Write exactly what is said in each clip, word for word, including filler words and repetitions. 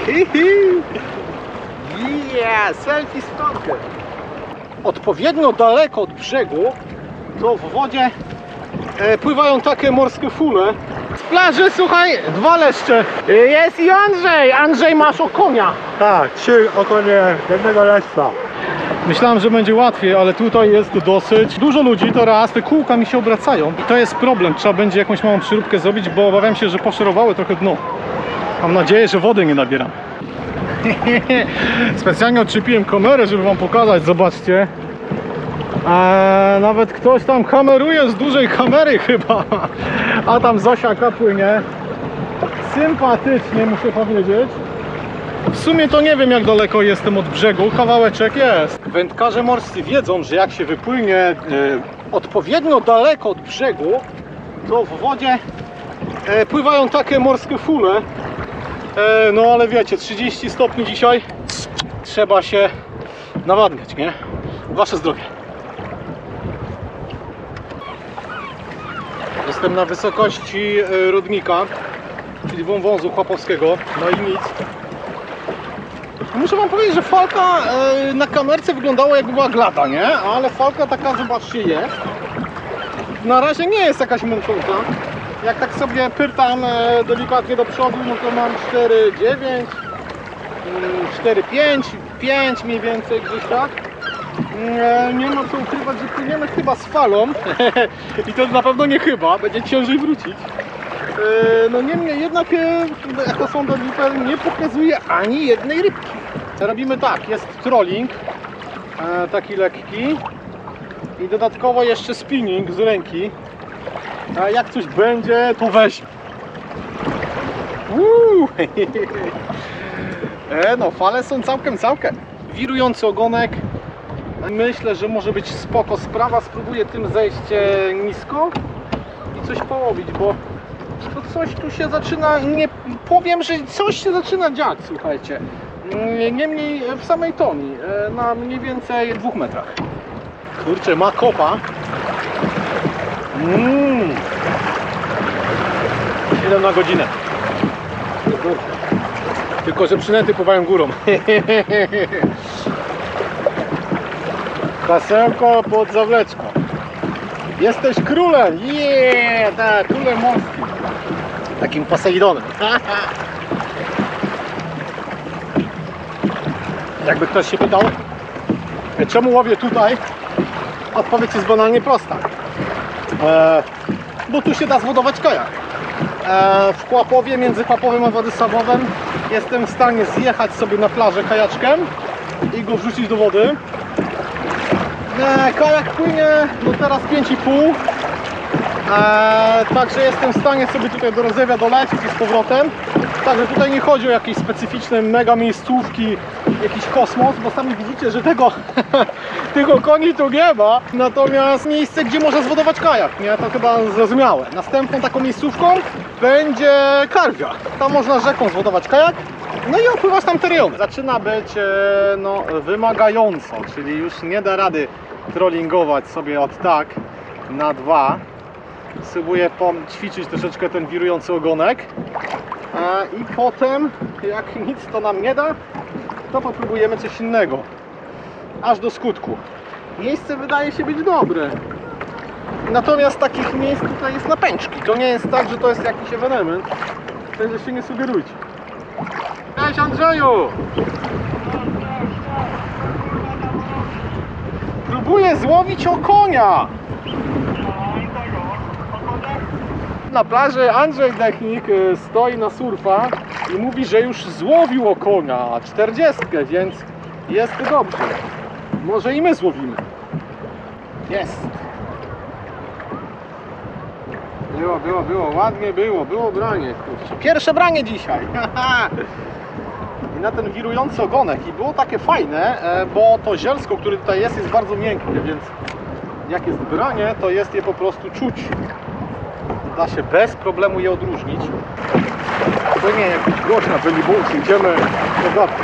Yeah, selfie z Frankiem. Odpowiednio daleko od brzegu to w wodzie e, pływają takie morskie fule. Z plaży, słuchaj, dwa leszcze. Jest i Andrzej. Andrzej, masz okonia. Tak, trzy okonie jednego leszcza. Myślałem, że będzie łatwiej, ale tutaj jest dosyć dużo ludzi, to raz, te kółka mi się obracają i to jest problem, trzeba będzie jakąś małą przyróbkę zrobić, bo obawiam się, że poszorowały trochę dno. Mam nadzieję, że wody nie nabieram. Specjalnie odczepiłem kamerę, żeby wam pokazać, zobaczcie. Eee, nawet ktoś tam kameruje z dużej kamery chyba, a tam Zosiaka płynie. Sympatycznie, muszę powiedzieć. W sumie to nie wiem, jak daleko jestem od brzegu, kawałeczek jest. Wędkarze morscy wiedzą, że jak się wypłynie e, odpowiednio daleko od brzegu, to w wodzie e, pływają takie morskie fule. E, no ale wiecie, trzydzieści stopni dzisiaj, trzeba się nawadniać, nie? Wasze zdrowie. Jestem na wysokości e, Rudnika, czyli wąwozu chłopowskiego, no i nic. Muszę wam powiedzieć, że falka e, na kamerce wyglądała, jakby była glata, nie? Ale falka taka, zobaczcie, jest. Na razie nie jest jakaś męcząca. Jak tak sobie pyrtam e, delikatnie do przodu, no to mam cztery dziewięć, cztery pięć, pięć mniej więcej gdzieś tak. E, nie ma co ukrywać, że płyniemy chyba z falą. I to na pewno nie chyba, będzie ciężej wrócić. No niemniej jednak Echo Sonda Viper nie pokazuje ani jednej rybki. Robimy tak, jest trolling, taki lekki i dodatkowo jeszcze spinning z ręki. A jak coś będzie, to weź. Uuu. E, no fale są całkiem całkiem. Wirujący ogonek. Myślę, że może być spoko sprawa. Spróbuję tym zejść nisko i coś połowić, bo to coś tu się zaczyna, nie powiem, że coś się zaczyna dziać, słuchajcie. Niemniej w samej toni, na mniej więcej dwóch metrach. Kurczę, ma kopa. Mm. siedem na godzinę. Tylko że przynęty pływają górą. Kasełko pod zawleczką. Jesteś królem! Jeee! Tak, królem morskim. Takim Posejdonem. Jakby ktoś się pytał, czemu łowię tutaj? Odpowiedź jest banalnie prosta. E, bo tu się da zbudować kajak. E, w Kłapowie, między Kłapowem a Władysławowem jestem w stanie zjechać sobie na plażę kajaczkiem i go wrzucić do wody. E, kajak płynie no teraz pięć i pół. Eee, także jestem w stanie sobie tutaj do Rodzewia dolecieć i z powrotem. Także tutaj nie chodzi o jakieś specyficzne mega miejscówki, jakiś kosmos, bo sami widzicie, że tego tego koni tu nie ma. Natomiast miejsce, gdzie można zbudować kajak, nie? To chyba zrozumiałe. Następną taką miejscówką będzie Karwia. Tam można rzeką zbudować kajak, no i opływać tam te rejony. Zaczyna być e, no, wymagająco, czyli już nie da rady trollingować sobie od tak na dwa. Spróbuję ćwiczyć troszeczkę ten wirujący ogonek i potem, jak nic to nam nie da, to popróbujemy coś innego aż do skutku. Miejsce wydaje się być dobre, natomiast takich miejsc tutaj jest na pęczki. To nie jest tak, że to jest jakiś ewenement, także się nie sugerujcie. Cześć Andrzeju! Próbuję złowić okonia! Na plaży Andrzej Dechnik stoi na surfa i mówi, że już złowił okonia czterdziestkę, więc jest dobrze. Może i my złowimy. Jest. Było, było, było, ładnie było, było branie. Pierwsze branie dzisiaj. I na ten wirujący ogonek. I było takie fajne, bo to zielsko, które tutaj jest, jest bardzo miękkie, więc jak jest branie, to jest je po prostu czuć. Da się bez problemu je odróżnić. To nie jakiś gość na bellyboacie, idziemy pogadać.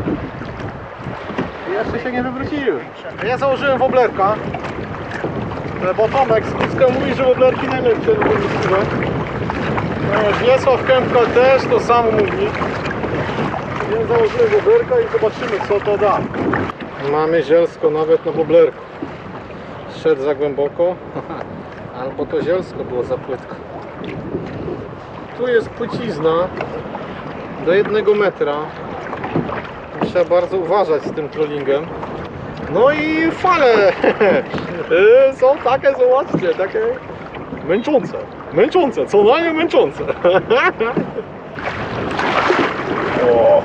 Jeszcze się nie wywróciły. Ja założyłem woblerka. E, Bo Tomek z Kucka mówi, że woblerki najlepsze do tego. Wiesław Kępka też to samo mówi. Więc założymy woblerka i zobaczymy, co to da. Mamy zielsko nawet na woblerku. Szedł za głęboko, albo to zielsko było za płytko. Tu jest płycizna do jednego metra. Trzeba bardzo uważać z tym trollingiem. No i fale są takie, zobaczcie, takie męczące. Męczące, co najmniej męczące. O,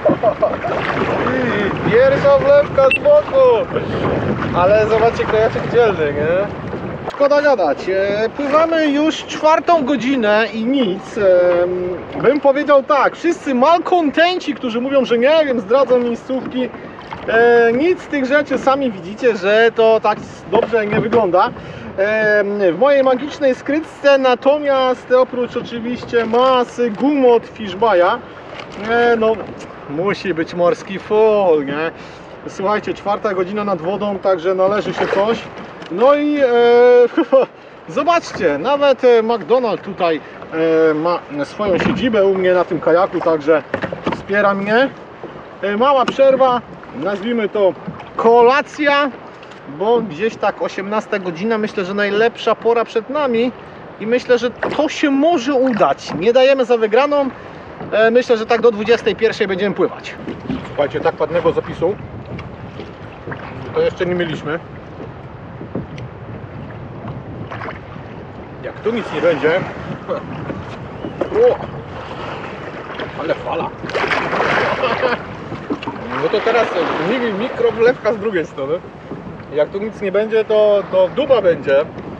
i pierwsza wlewka z boku. Ale zobaczcie, kajaczek dzielny, nie? Szkoda gadać. E, Pływamy już czwartą godzinę i nic. E, Bym powiedział tak, wszyscy malkontenci, którzy mówią, że nie wiem, zdradzą miejscówki. E, nic z tych rzeczy, sami widzicie, że to tak dobrze nie wygląda. E, w mojej magicznej skrytce natomiast oprócz oczywiście masy gumot Fishbaya, e, no musi być morski full, nie? Słuchajcie, czwarta godzina nad wodą, także należy się coś. No i e, zobaczcie, nawet McDonald's tutaj e, ma swoją siedzibę u mnie na tym kajaku, także wspiera mnie. E, mała przerwa, nazwijmy to kolacja, bo gdzieś tak osiemnasta godzina, myślę, że najlepsza pora przed nami i myślę, że to się może udać. Nie dajemy za wygraną. E, myślę, że tak do dwudziestej pierwszej będziemy pływać. Słuchajcie, tak ładnego zapisu to jeszcze nie mieliśmy. Jak tu nic nie będzie, o, ale fala. No to teraz mikrowlewka z drugiej strony. Jak tu nic nie będzie, to, to duba będzie.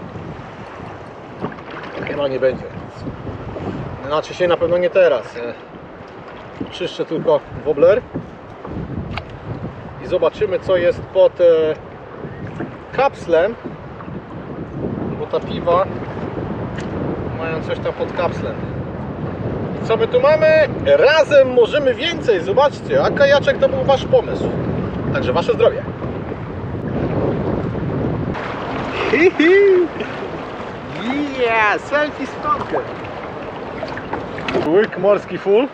Chyba nie będzie. Znaczy się na pewno nie teraz. Czyszczę tylko wobler i zobaczymy, co jest pod e, kapslem, bo ta piwa mają coś tam pod kapslem. I co my tu mamy? Razem możemy więcej, zobaczcie, a kajaczek to był wasz pomysł, także wasze zdrowie. Hihi. Yeah, selfie z Tomkiem. Łyk morski full.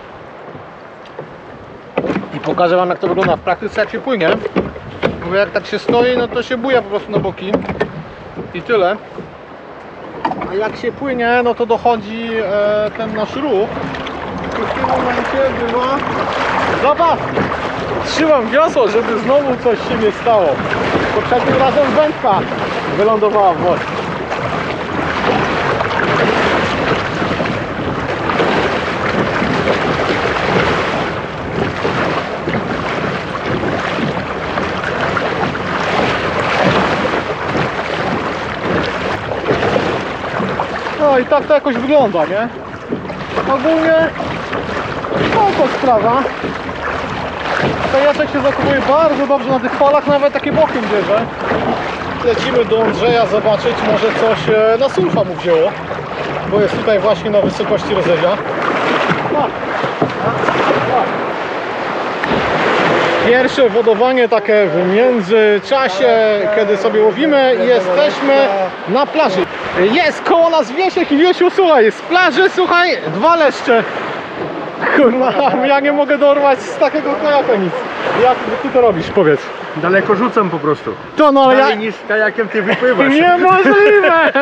I pokażę wam, jak to wygląda w praktyce, jak się płynie. Bo jak tak się stoi, no to się buja po prostu na boki i tyle. A jak się płynie, no to dochodzi e, ten nasz ruch. I w tym momencie była zabawa. Trzymam wiosło, żeby znowu coś się nie stało. Poprzednim razem wędka wylądowała w wodzie. No i tak to jakoś wygląda, nie? Ogólnie spoko sprawa. Kajaczek się zachowuje bardzo dobrze na tych falach, nawet takie bokiem bierze. Lecimy do Andrzeja zobaczyć, może coś na surfa mu wzięło, bo jest tutaj właśnie na wysokości Rozewia. Pierwsze wodowanie takie w międzyczasie, kiedy sobie łowimy i jesteśmy na plaży. Jest koło nas Wiesiek i Wiesiu, słuchaj, z plaży, słuchaj, dwa leszcze. Kurwa, ja nie mogę dorwać z takiego kajaka nic. Jak ty to robisz, powiedz? Daleko rzucam po prostu. To no, Dalej ja... niż kajakiem ty wypływasz. Niemożliwe!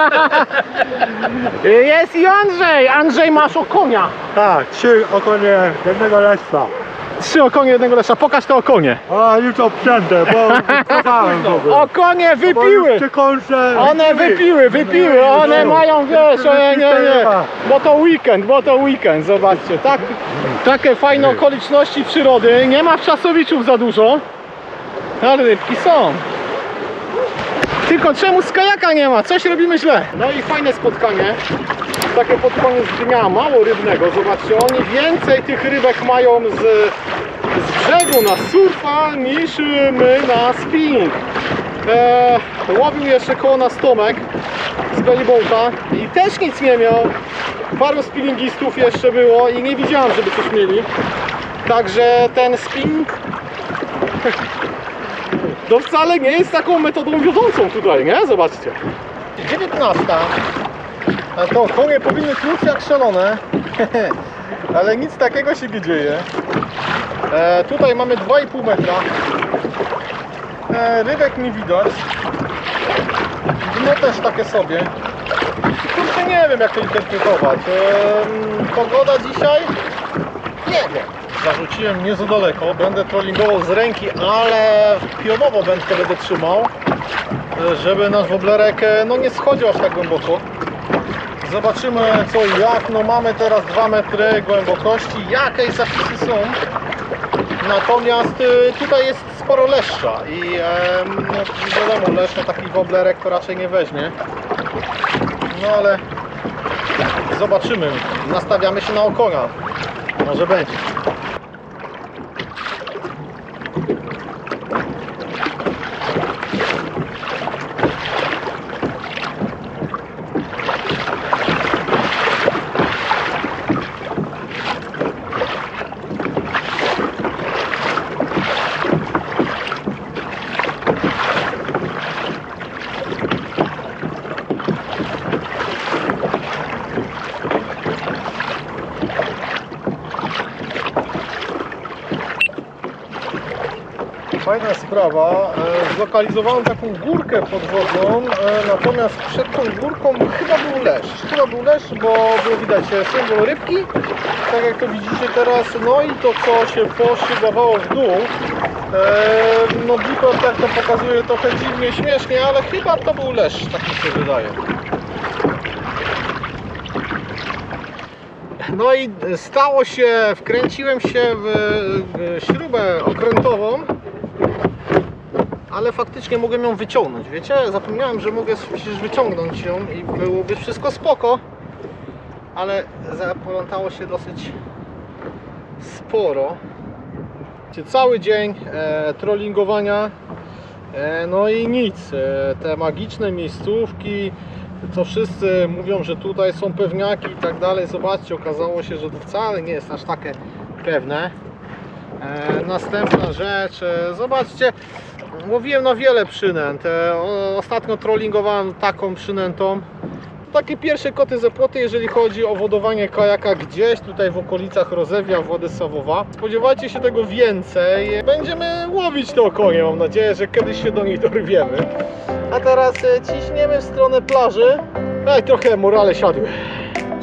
Jest i Andrzej! Andrzej, masz okonia. Tak, trzy okonie jednego leszcza. Trzy okonie jednego lesza, pokaż te okonie. A już obcięte, bo wypływałem w ogóle. Okonie Bo wypiły! już przekąszę. One wypiły, wypiły, one mają, wiesz, one, nie, nie, bo to weekend, bo to weekend, zobaczcie, tak, takie fajne okoliczności przyrody, nie ma wczasowiczów za dużo, ale rybki są. Tylko czemu z kajaka nie ma? Coś robimy źle. No i fajne spotkanie, takie pod koniec dnia, mało rybnego, zobaczcie, oni więcej tych rybek mają z, z brzegu na surfa niż my na spinning. Eee, łowił jeszcze koło nas Tomek z Bellyboata i też nic nie miał. Paru spinningistów jeszcze było i nie widziałem, żeby coś mieli. Także ten spinning To wcale nie jest taką metodą wiodącą tutaj, nie? Zobaczcie. dziewiętnasta. A to konie powinny tłuc jak szalone. Ale nic takiego się nie dzieje. E, tutaj mamy dwa i pół metra. E, rybek nie widać. Dno też takie sobie. Kurczę, nie wiem jak to interpretować. E, pogoda dzisiaj? Nie wiem. Zarzuciłem nie za daleko. Będę trollingował z ręki, ale pionowo wędkę będę trzymał, żeby nasz woblerek no, nie schodził aż tak głęboko. Zobaczymy co i jak. No mamy teraz dwa metry głębokości. Jakie zapisy są? Natomiast y, tutaj jest sporo leszcza i e, no, wiadomo, leszcz na taki woblerek to raczej nie weźmie. No ale zobaczymy. Nastawiamy się na okonia. Może będzie. Fajna sprawa, e, zlokalizowałem taką górkę podwodną, e, natomiast przed tą górką chyba był leszcz, chyba był leszcz, bo było widać symbol rybki, tak jak to widzicie teraz, no i to co się poszygowało w dół, e, no Deeper tak to pokazuje trochę dziwnie, śmiesznie, ale chyba to był leszcz, tak mi się wydaje. No i stało się, wkręciłem się w, w śrubę okrętową, ale faktycznie mogłem ją wyciągnąć, wiecie? Zapomniałem, że mogę przecież wyciągnąć ją i byłoby wszystko spoko, ale zaplątało się dosyć sporo. Cały dzień e, trollingowania, e, no i nic, e, te magiczne miejscówki, co wszyscy mówią, że tutaj są pewniaki i tak dalej. Zobaczcie, okazało się, że to wcale nie jest aż takie pewne. E, następna rzecz, e, zobaczcie, łowiłem na wiele przynęt. E, ostatnio trollingowałem taką przynętą. Takie pierwsze koty ze płoty, jeżeli chodzi o wodowanie kajaka gdzieś tutaj w okolicach Rozewia, Władysławowa. Spodziewajcie się tego więcej. Będziemy łowić te okonie, mam nadzieję, że kiedyś się do nich dorwiemy. A teraz ciśniemy w stronę plaży. Ej, trochę morale siadły.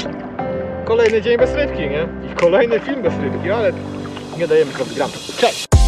Kolejny dzień bez rybki, nie? I kolejny film bez rybki, ale nie dajemy krowy gramy. Cześć!